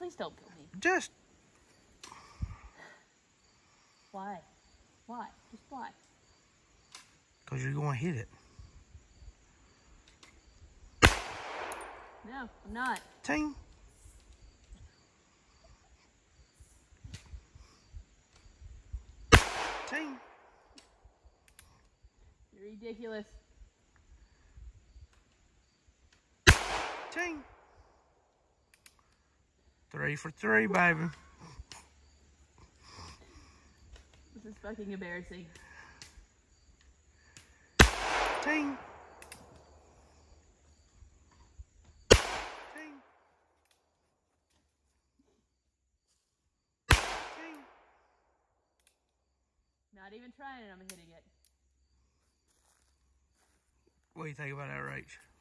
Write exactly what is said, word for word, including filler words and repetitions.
Please don't kill me. Just. Why? Why? Just why? Because you're going to hit it. No, I'm not. Ting. Ting. You're ridiculous. Ting. Three for three, baby. This is fucking embarrassing. Ting. Ting. Ting. Not even trying it, I'm hitting it. What do you think about that, Rach?